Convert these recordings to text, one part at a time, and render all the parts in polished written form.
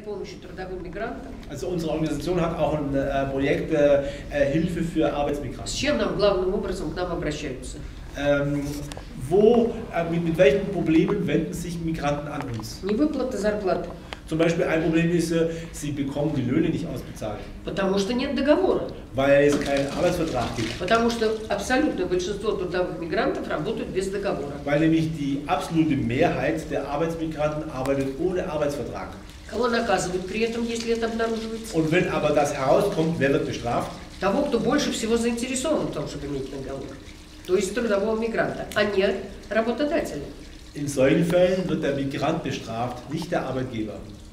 помощи трудовым мигрантам. Also unsere Organisation hat auch ein Projekt Hilfe für Arbeitsmigranten. С чем нам главным образом к нам обращаются? Mit welchen Problemen wenden sich Migranten an uns? Невыплата зарплаты. Zum Beispiel ein Problem ist, sie bekommen die Löhne nicht ausbezahlt. Потому что нет договора. Weil es keinen Arbeitsvertrag gibt. Потому что абсолютное большинство трудовых мигрантов работают без договора. Weil nämlich die absolute Mehrheit der Arbeitsmigranten arbeitet ohne Arbeitsvertrag. Кого наказывают при этом, если это обнаруживается? Und wenn aber das herauskommt, wer wird bestraft? Того, кто больше всего заинтересован в том, чтобы иметь договор. То есть трудового мигранта, а не работодателя. In solchen Fällen wird der Migrant bestraft, nicht der Arbeitgeber.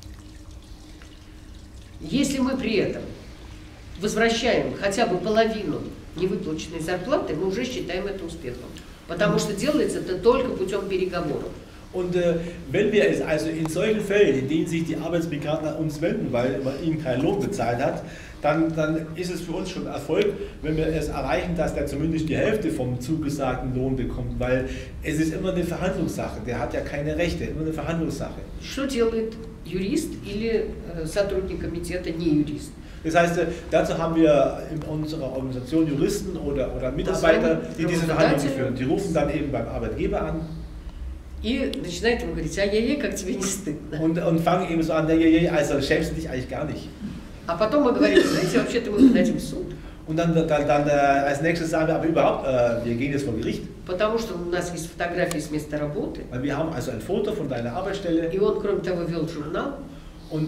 Если мы при этом возвращаем хотя бы половину невыплаченной зарплаты, мы уже считаем это успехом. Потому что делается это только путем переговоров. Und wenn wir es also in solchen Fällen, in denen sich die Arbeitsmigranten an uns wenden, weil man ihnen keinen Lohn bezahlt hat, dann ist es für uns schon Erfolg, wenn wir es erreichen, dass der zumindest die Hälfte vom zugesagten Lohn bekommt, weil es ist immer eine Verhandlungssache, der hat ja keine Rechte, immer eine Verhandlungssache. Что делает юрист или сотрудник комитета не юрист? Das heißt, dazu haben wir in unserer Organisation Juristen oder Mitarbeiter, die diese Verhandlungen führen. Die rufen dann eben beim Arbeitgeber an. И начинает ему говорить, ай-яй-яй, как тебе не стыдно. Und fangen eben so an, also schämst du dich eigentlich gar nicht. А потом мы говорим, знаете, вообще-то мы подадим в суд. Und dann als nächstes sagen wir aber überhaupt, wir gehen jetzt vor Gericht. Потому что у нас есть фотографии с места работы. Weil wir haben also ein Foto von deiner Arbeitsstelle. И он, кроме того, вел журнал. Und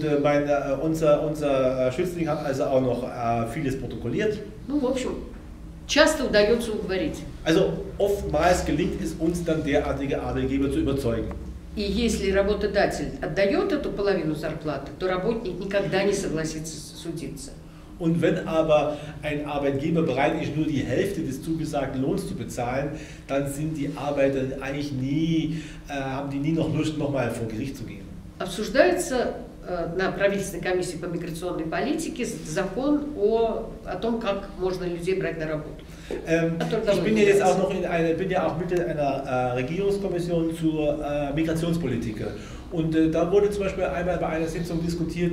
unser Schützling hat also auch noch vieles protokolliert. Ну, в общем, часто удается уговорить. Also oftmals gelingt es uns dann derartige Arbeitgeber zu überzeugen. И если работодатель отдает эту половину зарплаты, то работник никогда не согласится судиться. Und wenn aber ein Arbeitgeber bereit ist, nur die Hälfte des zugesagten Lohns zu bezahlen, dann sind die Arbeiter eigentlich haben die nie noch Lust, nochmal vor Gericht zu gehen. Обсуждается на правительственной комиссии по миграционной политике закон о том, как можно людей брать на работу. Ich bin ja jetzt auch noch bin ja auch Mitglied einer Regierungskommission zur Migrationspolitik. Und da wurde zum Beispiel einmal bei einer Sitzung diskutiert,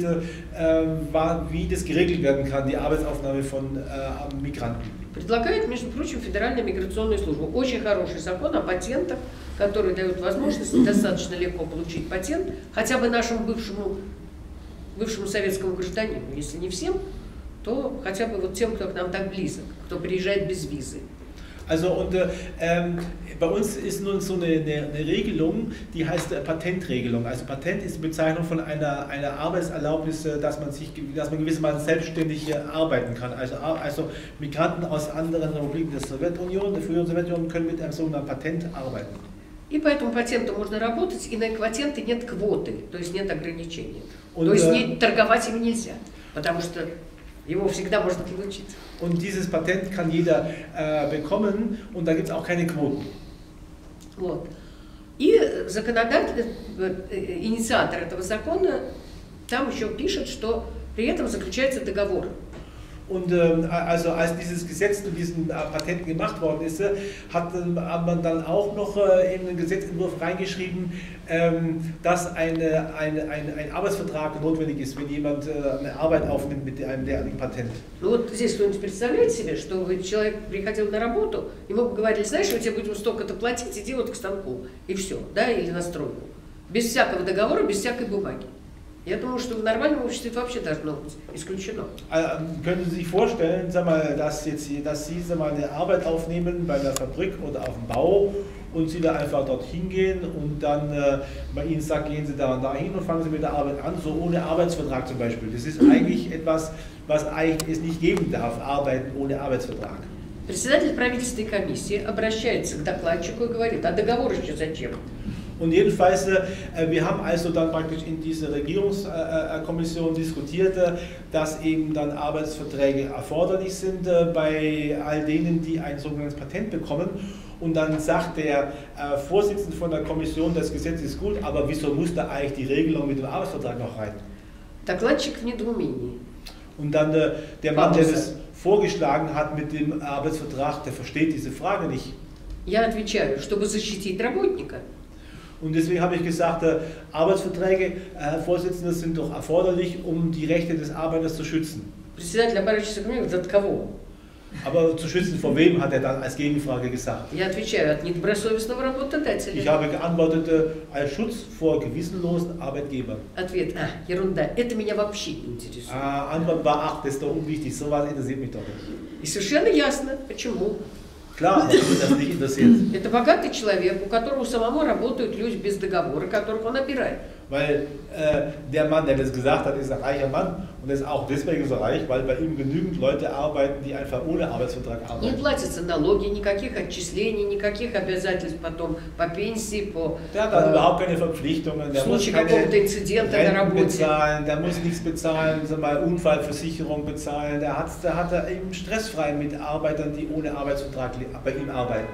wie das geregelt werden kann, die Arbeitsaufnahme von Migranten. Предлагает, между прочим, Федеральная миграционная служба. Очень хороший закон о патентах, который дает возможность достаточно легко получить патент, хотя бы нашему бывшему советскому гражданину, если не всем, то хотя бы вот тем, кто к нам так близок, кто приезжает без визы. Also bei uns ist nun so eine Regelung, die heißt Patentregelung. Also Patent ist die Bezeichnung von einer Arbeitserlaubnis, dass man gewissermaßen selbstständig arbeiten kann. Also Migranten aus anderen Republiken der Sowjetunion, der früheren Sowjetunion, können mit einem sogenannten Patent arbeiten. И по этому патенту можно работать, и на патенты нет квоты, то есть нет ограничений. То есть торговать им нельзя, потому что его всегда можно получить. Und dieses Patent kann jeder bekommen und da gibt es auch keine Quoten. Вот. И законодатель, инициатор этого закона, там еще пишет, что при этом заключается договор. Und also als dieses Gesetz zu diesen Patenten gemacht worden ist, hat man dann auch noch in den Gesetzentwurf reingeschrieben, dass ein Arbeitsvertrag notwendig ist, wenn jemand eine Arbeit aufnimmt mit einem derartigen Patent. Ну вот здесь кто-нибудь представляет себе, что человек приходил на работу, ему говорили, знаешь, мы тебе будем столько-то платить, иди вот к станку, и все, да, или на стройку. Без всякого договора, без всякой бумаги. Я думаю, что в нормальном обществе это вообще должно быть исключено. Können Sie sich vorstellen, sag mal, dass Sie eine Arbeit aufnehmen bei einer Fabrik oder auf dem Bau und Sie da einfach dorthin gehen und dann bei Ihnen sagt, gehen Sie da und da hin und fangen Sie mit der Arbeit an, so ohne Arbeitsvertrag zum Beispiel. Das ist eigentlich etwas, was eigentlich es nicht geben darf, arbeiten ohne Arbeitsvertrag. Председатель правительственной комиссии обращается к докладчику и говорит, а договор еще зачем? Und jedenfalls, wir haben also dann praktisch in dieser Regierungskommission diskutiert, dass eben dann Arbeitsverträge erforderlich sind bei all denen, die ein sogenanntes Patent bekommen. Und dann sagt der Vorsitzende von der Kommission, das Gesetz ist gut, aber wieso muss da eigentlich die Regelung mit dem Arbeitsvertrag noch rein? Докладчик в недоумении. Und dann der Mann, der das vorgeschlagen hat mit dem Arbeitsvertrag, der versteht diese Frage nicht. Я отвечаю, чтобы защитить работника. Und deswegen habe ich gesagt, Arbeitsverträge, Herr Vorsitzender, sind doch erforderlich, um die Rechte des Arbeiters zu schützen. Председатель оборачивается ко мне и говорит: от кого? Aber zu schützen vor wem, hat er dann als Gegenfrage gesagt. Я отвечаю: от недобросовестного Ich работодателя. habe geantwortet, als Schutz vor gewissenlosen Arbeitgebern. Ответ: ерунда, это меня вообще не интересует. Antwort war, ach, das ist doch unwichtig, sowas interessiert mich doch nicht. И совершенно ясно, почему. Klar, dass mich das nicht interessiert. Это богатый человек, у которого самому работают люди без договора, которых он набирает. Weil der Mann, der das gesagt hat, ist ein reicher Mann und ist auch deswegen so reich, weil bei ihm genügend Leute arbeiten, die einfach ohne Arbeitsvertrag Не arbeiten. платятся налоги, никаких отчислений, никаких обязательств потом по пенсии, по Der hat also überhaupt keine Verpflichtungen, в der muss случае keine какого-то инцидента на Renten работе. bezahlen, der muss nichts bezahlen, sagen wir mal Unfallversicherung bezahlen, der hat er eben stressfrei mit Arbeitern, die ohne Arbeitsvertrag bei ihm arbeiten.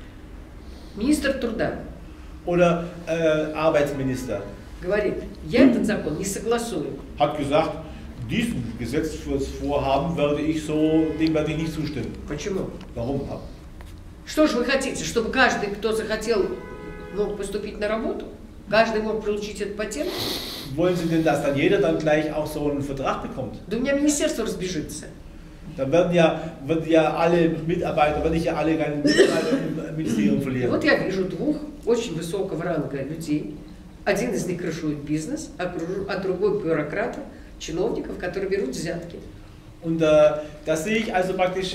Министр труда Oder Arbeitsminister говорит: я этот закон не согласую. hat gesagt, diesem Gesetzesvorhaben dem werde ich nicht zustimmen. Почему? Warum? Что же вы хотите, чтобы каждый, кто захотел, мог поступить на работу? Каждый мог получить этот патент? Wollen Sie denn, dass dann jeder dann gleich auch so einen Vertrag bekommt? Да у меня министерство разбежится. Dann werden ja alle Mitarbeiter, werde ich ja alle keine Mitarbeiter im Ministerium И verlieren. вот я вижу двух очень высокого ранга людей. Один из них крышует бизнес, а другой бюрократов, чиновников, которые берут взятки. Und da sehe ich also praktisch,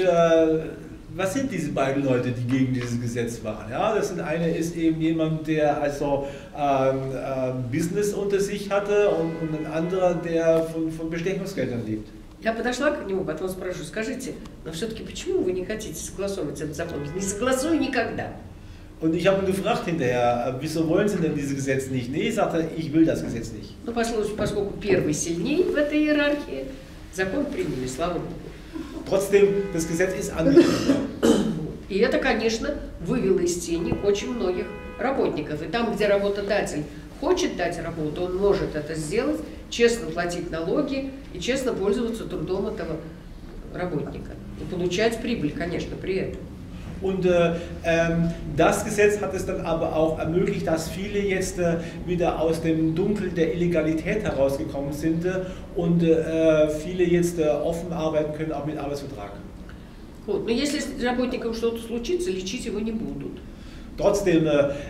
was sind diese beiden Leute, die gegen dieses Gesetz waren? Ja, eine ist eben jemand, der also Business unter sich hatte und ein anderer, der von Bestechungsgeldern lebt. Я подошла к нему, потом спрашиваю: скажите, но все-таки почему вы не хотите согласовывать этот закон? Не согласую никогда. Und ich habe ihn gefragt hinterher, wieso wollen Sie denn dieses Gesetz nicht? Nee, sagt er, ich will das Gesetz nicht. Ну, поскольку первый сильней в этой иерархии, закон приняли, слава Богу. Trotzdem, das Gesetz ist angenommen worden. И это, конечно, вывело из тени очень многих работников. И там, где работодатель хочет дать работу, он может это сделать, честно платить налоги и честно пользоваться трудом этого работника. И получать прибыль, конечно, при этом. Und das Gesetz hat es dann aber auch ermöglicht, dass viele jetzt wieder aus dem Dunkel der Illegalität herausgekommen sind und viele jetzt offen arbeiten können, auch mit Arbeitsvertrag. Вот. Но если с работником что-то случится, лечить его не будут. Trotzdem,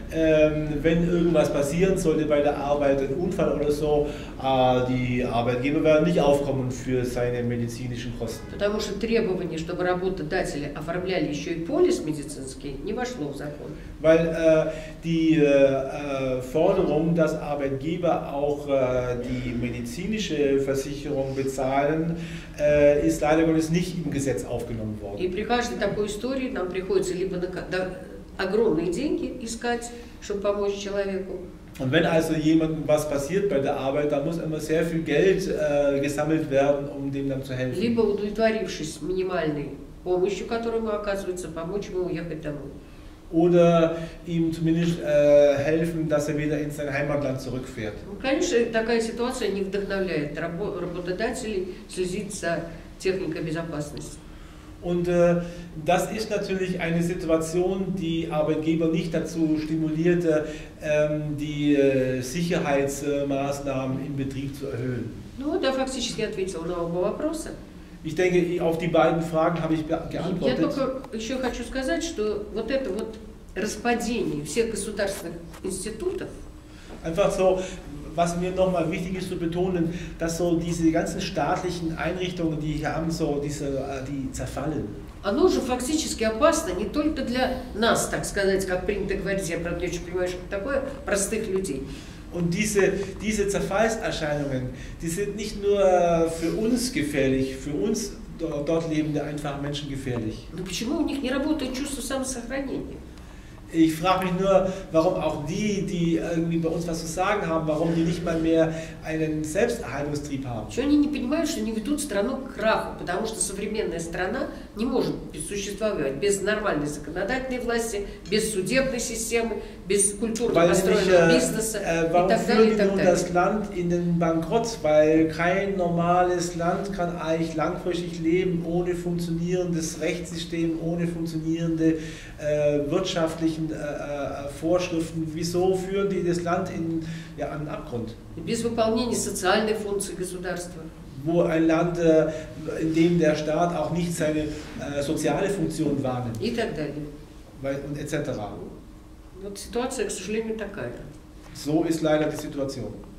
wenn irgendwas passieren sollte bei der Arbeit, ein Unfall oder so, die Arbeitgeber werden nicht aufkommen für seine medizinischen Kosten. Потому что требование, чтобы работодатели оформляли еще и полис медицинский, не вошло в закон. Weil die Forderung, dass Arbeitgeber auch die medizinische Versicherung bezahlen, ist leider Gottes nicht im Gesetz aufgenommen worden. И при каждой такой истории нам приходится либо огромные деньги искать, чтобы помочь человеку. Und wenn also jemandem was passiert bei der Arbeit, dann muss immer sehr viel Geld gesammelt werden, um dem dann zu helfen. Либо, удовлетворившись минимальной помощью, которую ему оказывается, помочь ему уехать домой. Oder ihm zumindest helfen, dass er wieder in sein Heimatland zurückfährt. Ну, конечно, такая ситуация не вдохновляет работодателей следить за техникой безопасности. Und das ist natürlich eine Situation, die Arbeitgeber nicht dazu stimuliert, die Sicherheitsmaßnahmen im Betrieb zu erhöhen. Ну, да, фактически ответила на оба вопроса. Ich denke, auf die beiden Fragen habe ich Я geantwortet. только еще хочу сказать, что вот это вот распадение всех государственных институтов, Einfach so, was mir nochmal wichtig ist zu betonen, dass so diese ganzen staatlichen Einrichtungen, die hier haben, die zerfallen. оно же фактически опасно не только для нас, так сказать, как принято говорить, я правда не очень понимаю, что это такое, простых людей. Und diese Zerfallserscheinungen, die sind nicht nur für uns gefährlich, für uns dort lebende einfache Menschen gefährlich. Но почему у них не работает чувство самосохранения? Ich frage mich nur, warum auch die irgendwie bei uns was zu sagen haben, warum die nicht mal mehr einen Selbsterhaltungstrieb haben. Что они не понимают, что они ведут страну к краху, потому что современная страна не может существовать без нормальной законодательной власти, без судебной системы, без культурно построенного бизнеса и warum так далее, и führt так nun далее. das Land in den Bankrott? Weil kein normales Land kann eigentlich langfristig leben ohne funktionierendes Rechtssystem, ohne funktionierende wirtschaftlichen staatlichen Vorschriften, wieso führen die das Land an den Abgrund? Без выполнения социальной функции государства. Wo ein Land, in dem der Staat auch nicht seine soziale Funktion wahrnimmt. И так далее. Und etc. Вот ситуация, к сожалению, такая. So ist leider die Situation.